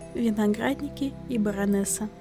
виноградники и баронесса.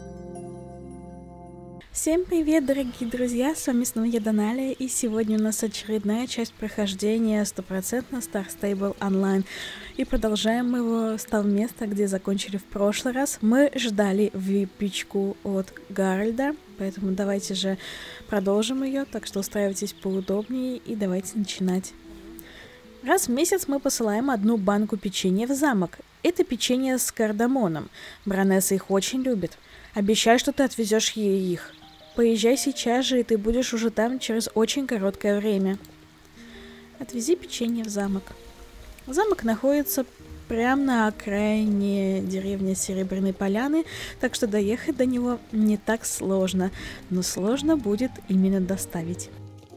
Всем привет, дорогие друзья, с вами снова я, Доналия, и сегодня у нас очередная часть прохождения 100% Star Stable Online. И продолжаем мы его с того места, где закончили в прошлый раз. Мы ждали випичку от Гарольда, поэтому давайте же продолжим ее, так что устраивайтесь поудобнее и давайте начинать. Раз в месяц мы посылаем одну банку печенья в замок. Это печенье с кардамоном. Баронесса их очень любит. Обещай, что ты отвезешь ей их. Поезжай сейчас же, и ты будешь уже там через очень короткое время. Отвези печенье в замок. Замок находится прямо на окраине деревни Серебряной Поляны, так что доехать до него не так сложно, но сложно будет именно доставить.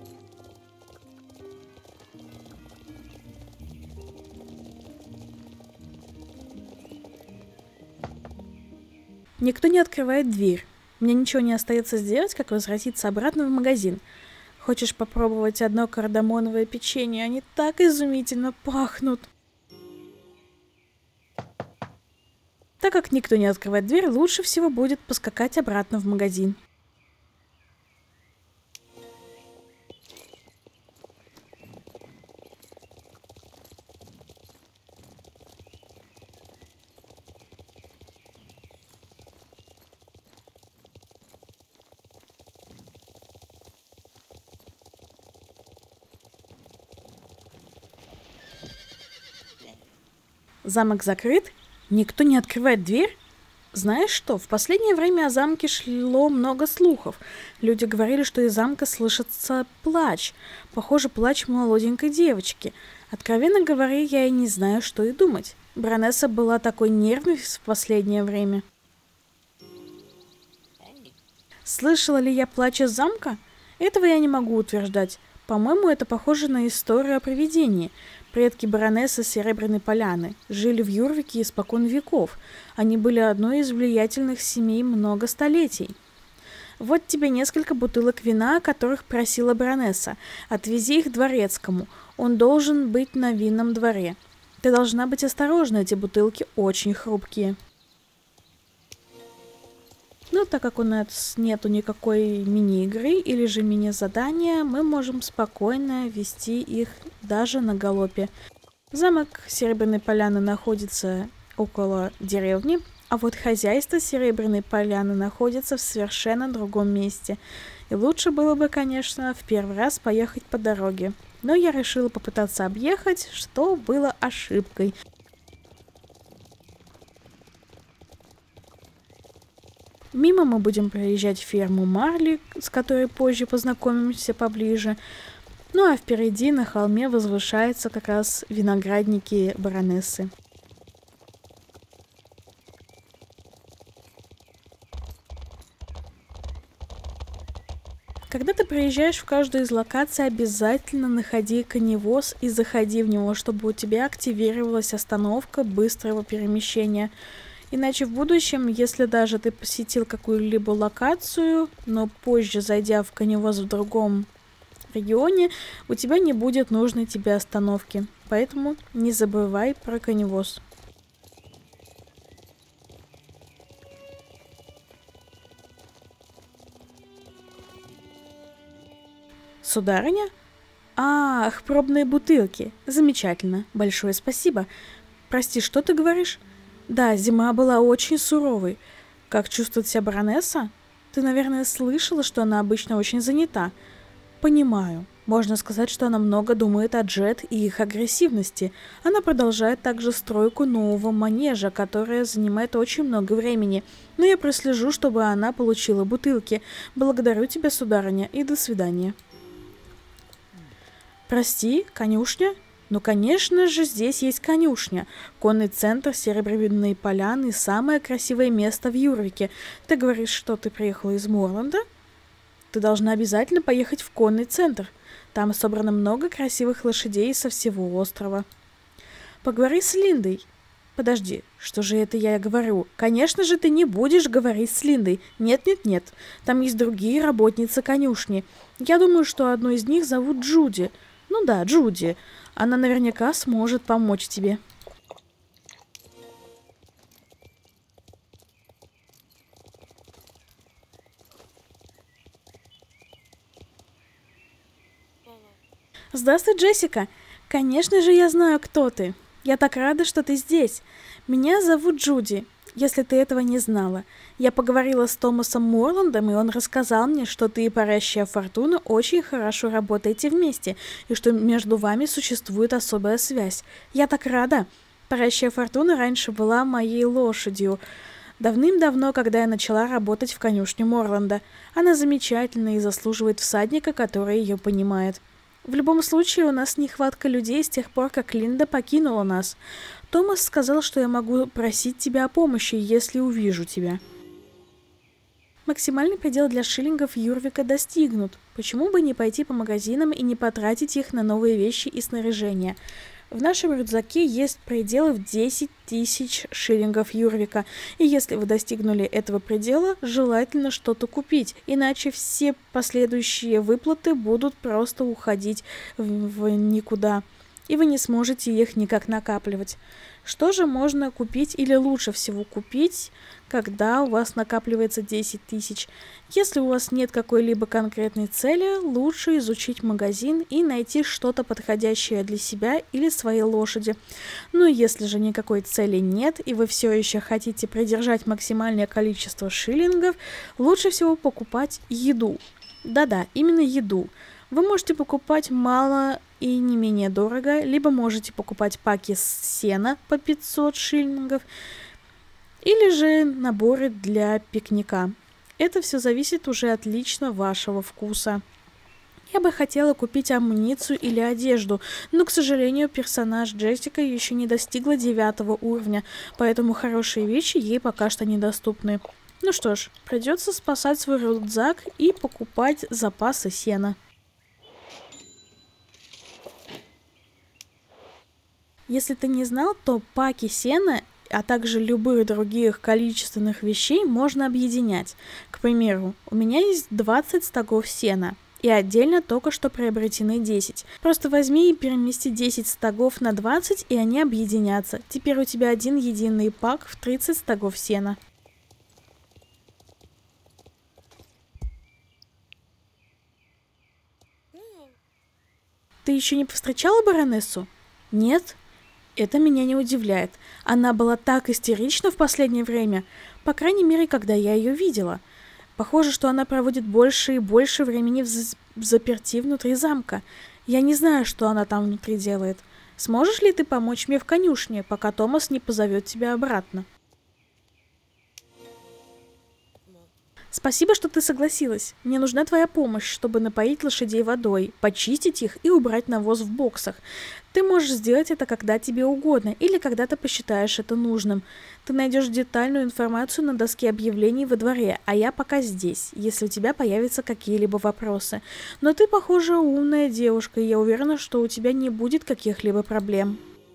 Никто не открывает дверь. Мне ничего не остается сделать, как возвратиться обратно в магазин. Хочешь попробовать одно кардамоновое печенье? Они так изумительно пахнут. Так как никто не открывает дверь, лучше всего будет поскакать обратно в магазин. Замок закрыт? Никто не открывает дверь? Знаешь что, в последнее время о замке шло много слухов. Люди говорили, что из замка слышится плач. Похоже, плач молоденькой девочки. Откровенно говоря, я и не знаю, что и думать. Баронесса была такой нервной в последнее время. Слышала ли я плач из замка? Этого я не могу утверждать. По-моему, это похоже на историю о привидении. Предки баронессы Серебряной Поляны жили в Юрвике испокон веков. Они были одной из влиятельных семей много столетий. Вот тебе несколько бутылок вина, о которых просила баронесса. Отвези их дворецкому. Он должен быть на винном дворе. Ты должна быть осторожна, эти бутылки очень хрупкие. Но так как у нас нету никакой мини-игры или же мини-задания, мы можем спокойно вести их даже на галопе. Замок Серебряной Поляны находится около деревни, а вот хозяйство Серебряной Поляны находится в совершенно другом месте. И лучше было бы, конечно, в первый раз поехать по дороге. Но я решила попытаться объехать, что было ошибкой. Мимо мы будем проезжать ферму Марли, с которой позже познакомимся поближе. Ну а впереди на холме возвышаются как раз виноградники баронессы. Когда ты приезжаешь в каждую из локаций, обязательно находи коневоз и заходи в него, чтобы у тебя активировалась остановка быстрого перемещения. Иначе в будущем, если даже ты посетил какую-либо локацию, но позже зайдя в коневоз в другом регионе, у тебя не будет нужной тебе остановки. Поэтому не забывай про коневоз. Сударыня? Ах, пробные бутылки. Замечательно. Большое спасибо. Прости, что ты говоришь? Да, зима была очень суровой. Как чувствует себя баронесса? Ты, наверное, слышала, что она обычно очень занята. Понимаю. Можно сказать, что она много думает о Джет и их агрессивности. Она продолжает также стройку нового манежа, которая занимает очень много времени. Но я прослежу, чтобы она получила бутылки. Благодарю тебя, сударыня, и до свидания. Прости, конюшня? Ну, конечно же, здесь есть конюшня. Конный центр Серебряной Поляны – самое красивое место в Юрвике. Ты говоришь, что ты приехала из Морланда? Ты должна обязательно поехать в конный центр. Там собрано много красивых лошадей со всего острова. Поговори с Линдой. Подожди, что же это я говорю? Конечно же, ты не будешь говорить с Линдой. Нет. Там есть другие работницы конюшни. Я думаю, что одну из них зовут Джуди. Ну да, Джуди. Она наверняка сможет помочь тебе. Здравствуй, Джессика! Конечно же, я знаю, кто ты. Я так рада, что ты здесь. Меня зовут Джуди, если ты этого не знала. Я поговорила с Томасом Морландом, и он рассказал мне, что ты и Парящая Фортуна очень хорошо работаете вместе, и что между вами существует особая связь. Я так рада! Парящая Фортуна раньше была моей лошадью. Давным-давно, когда я начала работать в конюшне Морланда. Она замечательна и заслуживает всадника, который ее понимает. В любом случае, у нас нехватка людей с тех пор, как Линда покинула нас. Томас сказал, что я могу просить тебя о помощи, если увижу тебя. Максимальный предел для шиллингов Юрвика достигнут. Почему бы не пойти по магазинам и не потратить их на новые вещи и снаряжение? В нашем рюкзаке есть пределы в 10 тысяч шиллингов Юрвика, и если вы достигнули этого предела, желательно что-то купить, иначе все последующие выплаты будут просто уходить в никуда, и вы не сможете их никак накапливать. Что же можно купить или лучше всего купить, когда у вас накапливается 10 тысяч? Если у вас нет какой-либо конкретной цели, лучше изучить магазин и найти что-то подходящее для себя или своей лошади. Ну и если же никакой цели нет, и вы все еще хотите придержать максимальное количество шиллингов, лучше всего покупать еду. Да-да, именно еду. Вы можете покупать мало и не менее дорого, либо можете покупать паки сена по 500 шиллингов, или же наборы для пикника. Это все зависит уже от лично вашего вкуса. Я бы хотела купить амуницию или одежду, но, к сожалению, персонаж Джессика еще не достигла 9 уровня, поэтому хорошие вещи ей пока что недоступны. Ну что ж, придется спасать свой рюкзак и покупать запасы сена. Если ты не знал, то паки сена, а также любых других количественных вещей можно объединять. К примеру, у меня есть 20 стогов сена, и отдельно только что приобретены 10. Просто возьми и перемести 10 стогов на 20, и они объединятся. Теперь у тебя один единый пак в 30 стогов сена. Ты еще не повстречала баронессу? Нет? Это меня не удивляет. Она была так истерична в последнее время, по крайней мере, когда я ее видела. Похоже, что она проводит больше и больше времени в заперти внутри замка. Я не знаю, что она там внутри делает. Сможешь ли ты помочь мне в конюшне, пока Томас не позовет тебя обратно? Спасибо, что ты согласилась. Мне нужна твоя помощь, чтобы напоить лошадей водой, почистить их и убрать навоз в боксах. Ты можешь сделать это когда тебе угодно или когда ты посчитаешь это нужным. Ты найдешь детальную информацию на доске объявлений во дворе, а я пока здесь, если у тебя появятся какие-либо вопросы. Но ты, похоже, умная девушка, и я уверена, что у тебя не будет каких-либо проблем.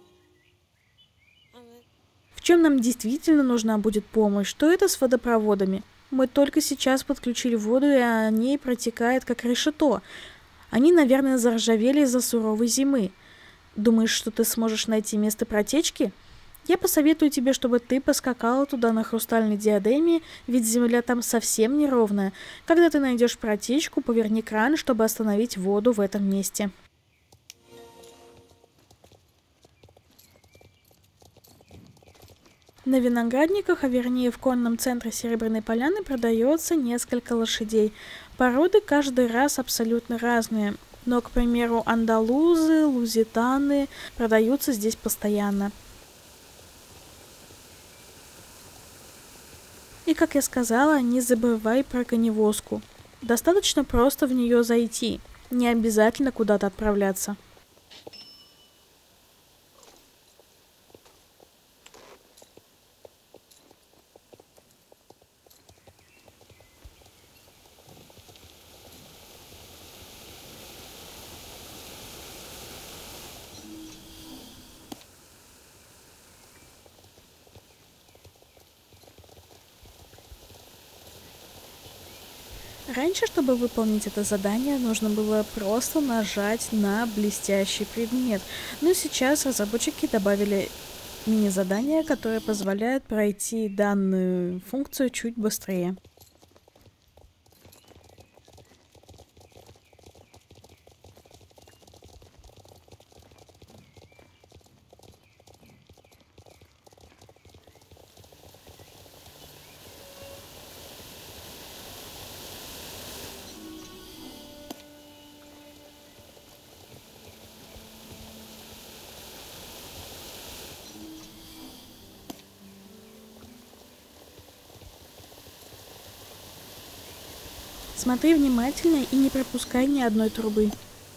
В чем нам действительно нужна будет помощь, то это с водопроводами. Мы только сейчас подключили воду, и они протекают как решето. Они, наверное, заржавели из-за суровой зимы. Думаешь, что ты сможешь найти место протечки? Я посоветую тебе, чтобы ты поскакала туда на хрустальной диадеме, ведь земля там совсем неровная. Когда ты найдешь протечку, поверни кран, чтобы остановить воду в этом месте. На виноградниках, а вернее в конном центре Серебряной Поляны, продается несколько лошадей. Породы каждый раз абсолютно разные, но, к примеру, андалузы, лузитаны продаются здесь постоянно. И, как я сказала, не забывай про коневозку. Достаточно просто в нее зайти, не обязательно куда-то отправляться. Раньше, чтобы выполнить это задание, нужно было просто нажать на блестящий предмет, но сейчас разработчики добавили мини-задание, которое позволяет пройти данную функцию чуть быстрее. Смотри внимательно и не пропускай ни одной трубы.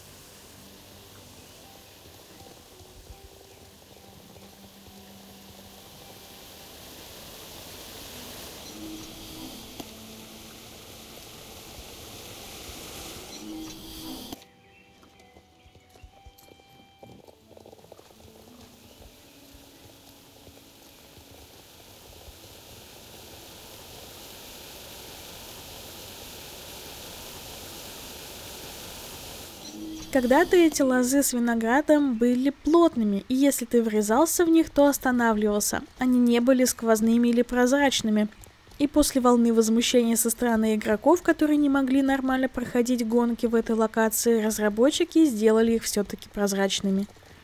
Когда-то эти лозы с виноградом были плотными, и если ты врезался в них, то останавливался. Они не были сквозными или прозрачными. И после волны возмущения со стороны игроков, которые не могли нормально проходить гонки в этой локации, разработчики сделали их все-таки прозрачными.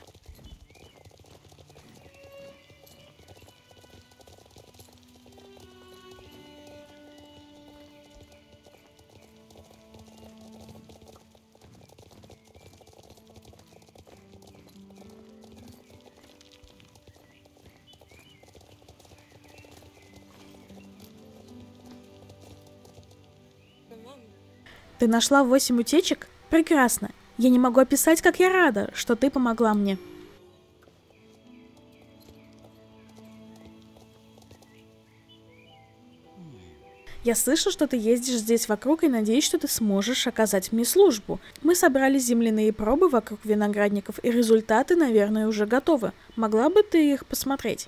Ты нашла 8 утечек? Прекрасно. Я не могу описать, как я рада, что ты помогла мне. Я слышу, что ты ездишь здесь вокруг и надеюсь, что ты сможешь оказать мне службу. Мы собрали земляные пробы вокруг виноградников, и результаты, наверное, уже готовы. Могла бы ты их посмотреть?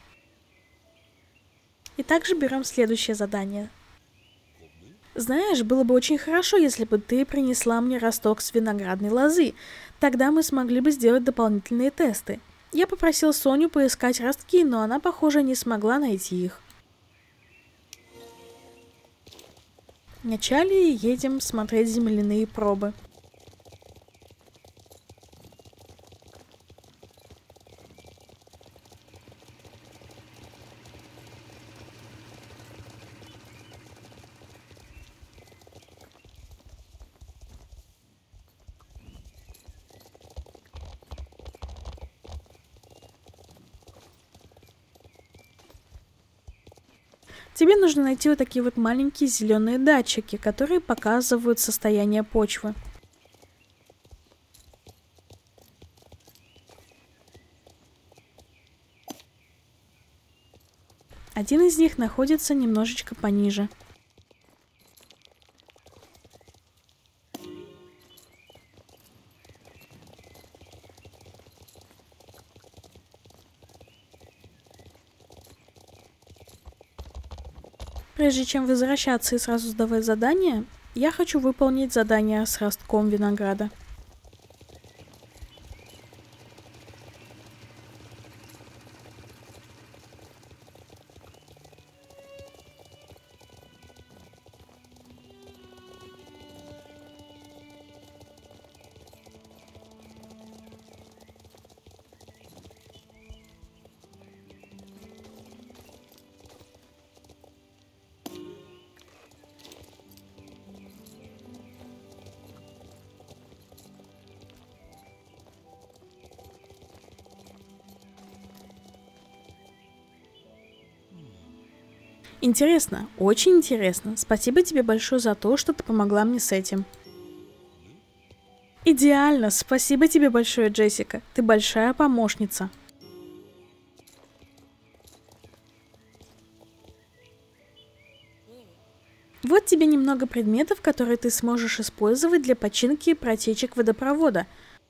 И также берем следующее задание. Знаешь, было бы очень хорошо, если бы ты принесла мне росток с виноградной лозы. Тогда мы смогли бы сделать дополнительные тесты. Я попросил Соню поискать ростки, но она, похоже, не смогла найти их. Вначале едем смотреть земляные пробы. Тебе нужно найти вот такие вот маленькие зеленые датчики, которые показывают состояние почвы. Один из них находится немножечко пониже. Прежде чем возвращаться и сразу сдавать задание, я хочу выполнить задание с ростком винограда. Интересно, очень интересно. Спасибо тебе большое за то, что ты помогла мне с этим. Идеально, спасибо тебе большое, Джессика. Ты большая помощница. Вот тебе немного предметов, которые ты сможешь использовать для починки протечек водопровода.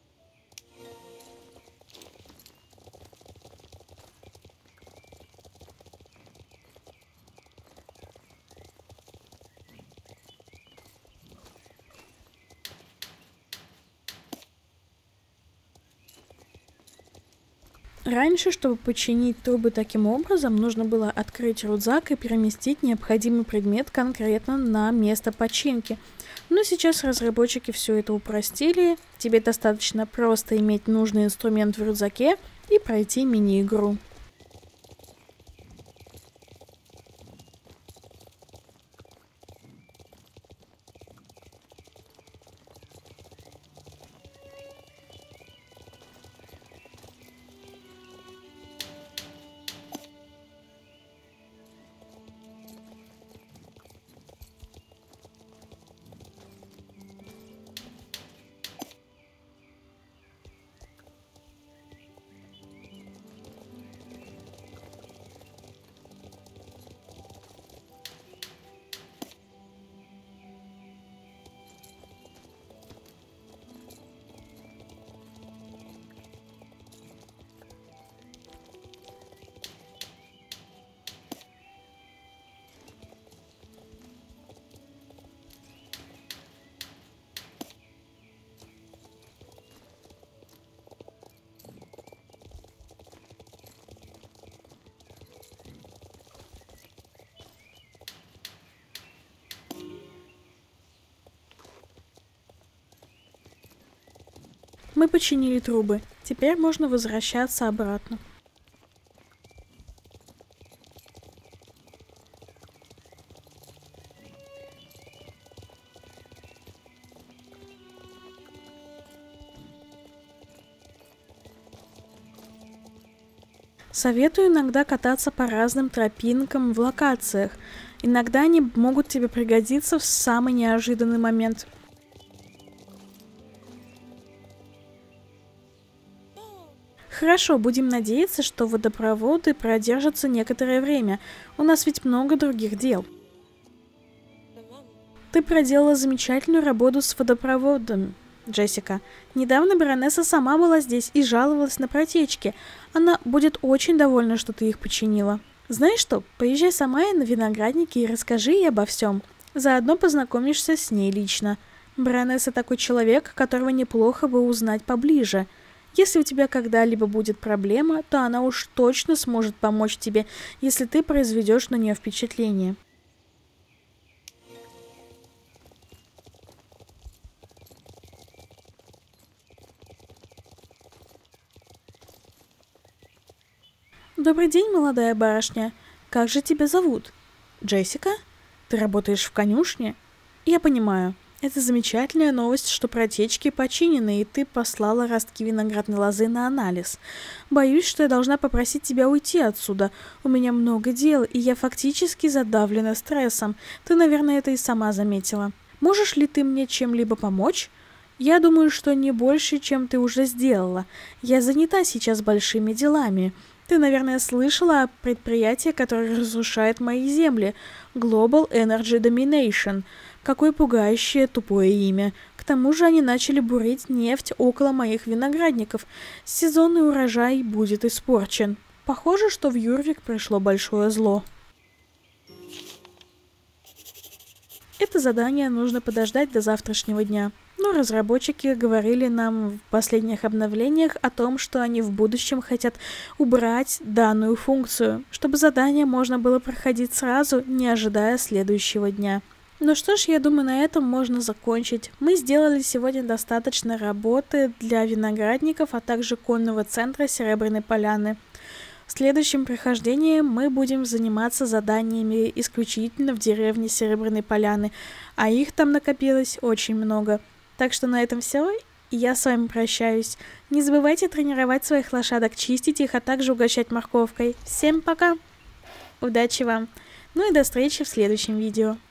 Раньше, чтобы починить трубы таким образом, нужно было открыть рюкзак и переместить необходимый предмет конкретно на место починки. Но сейчас разработчики все это упростили. Тебе достаточно просто иметь нужный инструмент в рюкзаке и пройти мини-игру. Мы починили трубы. Теперь можно возвращаться обратно. Советую иногда кататься по разным тропинкам в локациях. Иногда они могут тебе пригодиться в самый неожиданный момент. Хорошо, будем надеяться, что водопроводы продержатся некоторое время. У нас ведь много других дел. Ты проделала замечательную работу с водопроводом, Джессика. Недавно баронесса сама была здесь и жаловалась на протечки. Она будет очень довольна, что ты их починила. Знаешь что, поезжай сама на виноградники и расскажи ей обо всем. Заодно познакомишься с ней лично. Баронесса такой человек, которого неплохо бы узнать поближе. Если у тебя когда-либо будет проблема, то она уж точно сможет помочь тебе, если ты произведешь на нее впечатление. Добрый день, молодая барышня. Как же тебя зовут? Джессика? Ты работаешь в конюшне? Я понимаю. Это замечательная новость, что протечки починены, и ты послала ростки виноградной лозы на анализ. Боюсь, что я должна попросить тебя уйти отсюда. У меня много дел, и я фактически задавлена стрессом. Ты, наверное, это и сама заметила. Можешь ли ты мне чем-либо помочь? Я думаю, что не больше, чем ты уже сделала. Я занята сейчас большими делами. Ты, наверное, слышала о предприятии, которое разрушает мои земли. Global Energy Domination. Какое пугающее тупое имя. К тому же они начали бурить нефть около моих виноградников. Сезонный урожай будет испорчен. Похоже, что в Юрвик пришло большое зло. Это задание нужно подождать до завтрашнего дня. Но разработчики говорили нам в последних обновлениях о том, что они в будущем хотят убрать данную функцию, чтобы задание можно было проходить сразу, не ожидая следующего дня. Ну что ж, я думаю, на этом можно закончить. Мы сделали сегодня достаточно работы для виноградников, а также конного центра Серебряной Поляны. В следующем прохождении мы будем заниматься заданиями исключительно в деревне Серебряной Поляны, а их там накопилось очень много. Так что на этом все, и я с вами прощаюсь. Не забывайте тренировать своих лошадок, чистить их, а также угощать морковкой. Всем пока! Удачи вам! Ну и до встречи в следующем видео.